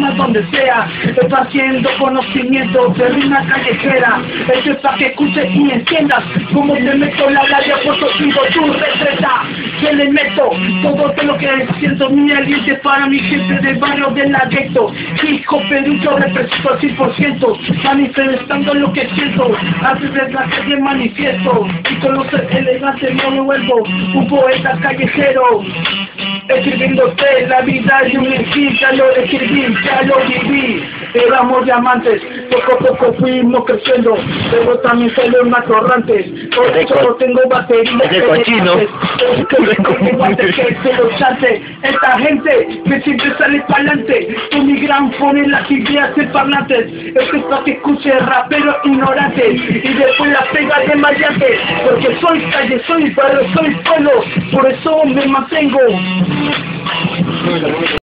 rimas donde sea. Estoy haciendo conocimiento de rima callejera. Esto es para que escuches y entiendas cómo te meto la labia por tu oído, tu retreta. Que le meto todo de lo que siento, mi aliento para mi gente del barrio del Lagueto. Hijo Perú, yo represento al 100%, manifestando lo que siento. Antes de la calle manifiesto, y con los elegantes no me vuelvo un poeta callejero. Escribiéndote la vida de un hit, ya lo escribí, ya lo viví. Éramos diamantes, poco a poco fuimos creciendo, pero también fueron más torrantes. Por eso no tengo batería. Ese cochino. Esta gente que siempre sale pa'lante, con mi gran pone las ideas en parlantes. Esto es para que escuche rapero ignorante y después la pega de maleante, porque soy calle, soy barrio, soy pueblo, por eso me mantengo.